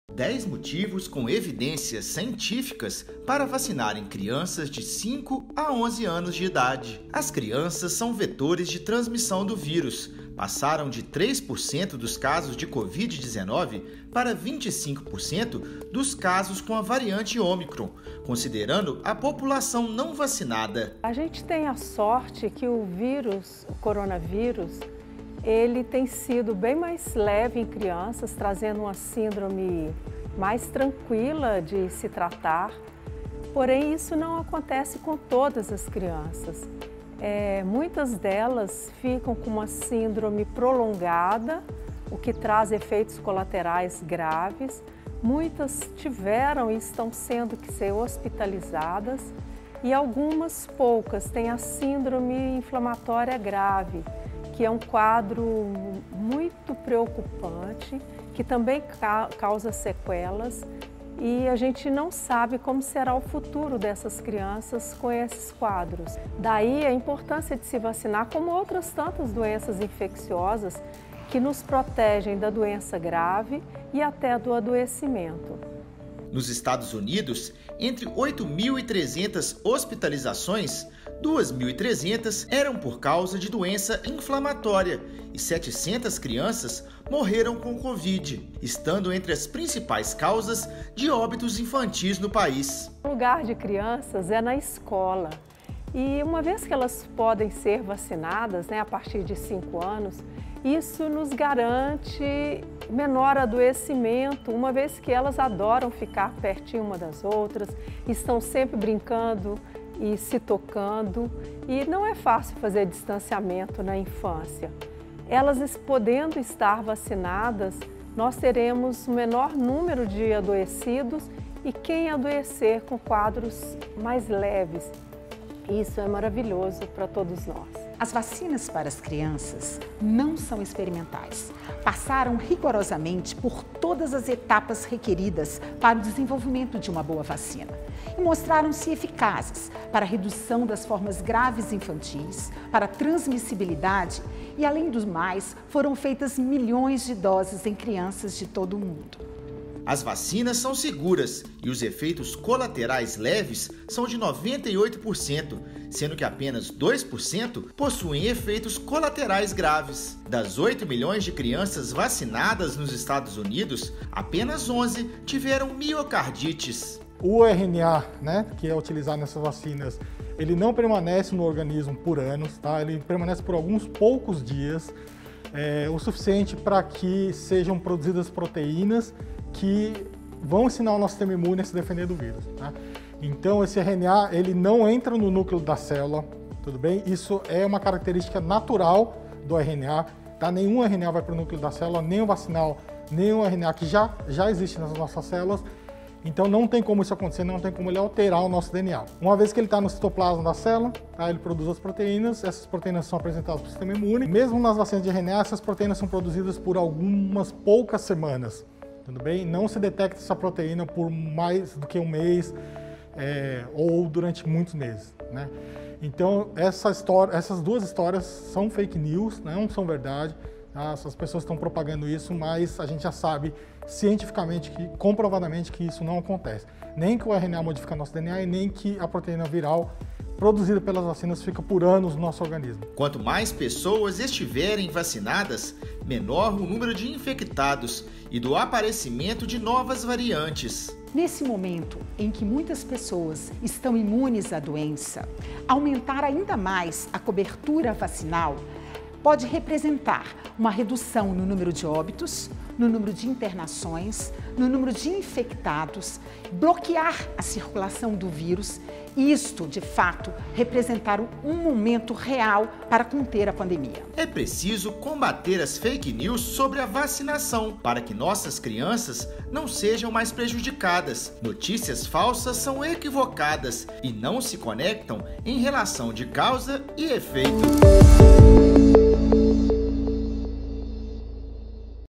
10 motivos com evidências científicas para vacinarem crianças de 5 a 11 anos de idade. As crianças são vetores de transmissão do vírus. Passaram de 3% dos casos de Covid-19 para 25% dos casos com a variante Ômicron, considerando a população não vacinada. A gente tem a sorte que o coronavírus, ele tem sido bem mais leve em crianças, trazendo uma síndrome mais tranquila de se tratar. Porém, isso não acontece com todas as crianças. Muitas delas ficam com uma síndrome prolongada, o que traz efeitos colaterais graves. Muitas tiveram e estão sendo que ser hospitalizadas e algumas poucas têm a síndrome inflamatória grave, que é um quadro muito preocupante, que também causa sequelas e a gente não sabe como será o futuro dessas crianças com esses quadros. Daí a importância de se vacinar, como outras tantas doenças infecciosas que nos protegem da doença grave e até do adoecimento. Nos Estados Unidos, entre 8.300 hospitalizações, 2.300 eram por causa de doença inflamatória e 700 crianças morreram com Covid, estando entre as principais causas de óbitos infantis no país. O lugar de crianças é na escola e uma vez que elas podem ser vacinadas, a partir de 5 anos, isso nos garante menor adoecimento, uma vez que elas adoram ficar pertinho uma das outras, estão sempre brincando e se tocando, e não é fácil fazer distanciamento na infância. Elas podendo estar vacinadas, nós teremos o menor número de adoecidos e quem adoecer com quadros mais leves. Isso é maravilhoso para todos nós. As vacinas para as crianças não são experimentais. Passaram rigorosamente por todas as etapas requeridas para o desenvolvimento de uma boa vacina e mostraram-se eficazes para a redução das formas graves infantis, para a transmissibilidade e, além do mais, foram feitas milhões de doses em crianças de todo o mundo. As vacinas são seguras e os efeitos colaterais leves são de 98%, sendo que apenas 2% possuem efeitos colaterais graves. Das 8 milhões de crianças vacinadas nos Estados Unidos, apenas 11 tiveram miocardites. O RNA, que é utilizado nessas vacinas, ele não permanece no organismo por anos, tá? Ele permanece por alguns poucos dias, o suficiente para que sejam produzidas proteínas que vão ensinar o nosso sistema imune a se defender do vírus. Tá? Então, esse RNA, ele não entra no núcleo da célula, tudo bem? Isso é uma característica natural do RNA, tá? Nenhum RNA vai para o núcleo da célula, nem o vacinal, nem o RNA que já existe nas nossas células. Então, não tem como isso acontecer, não tem como ele alterar o nosso DNA. Uma vez que ele está no citoplasma da célula, tá? Ele produz as proteínas, essas proteínas são apresentadas para o sistema imune. Mesmo nas vacinas de RNA, essas proteínas são produzidas por algumas poucas semanas. Tudo bem? Não se detecta essa proteína por mais do que um mês ou durante muitos meses. Então, essas duas histórias são fake news, não são verdade. Tá? As pessoas estão propagando isso, mas a gente já sabe cientificamente, comprovadamente, que isso não acontece. Nem que o RNA modifica nosso DNA e nem que a proteína viral produzida pelas vacinas fica por anos no nosso organismo. Quanto mais pessoas estiverem vacinadas, menor o número de infectados e do aparecimento de novas variantes. Nesse momento em que muitas pessoas estão imunes à doença, aumentar ainda mais a cobertura vacinal pode representar uma redução no número de óbitos, no número de internações, no número de infectados, bloquear a circulação do vírus e isto, de fato, representar um momento real para conter a pandemia. É preciso combater as fake news sobre a vacinação para que nossas crianças não sejam mais prejudicadas. Notícias falsas são equivocadas e não se conectam em relação de causa e efeito.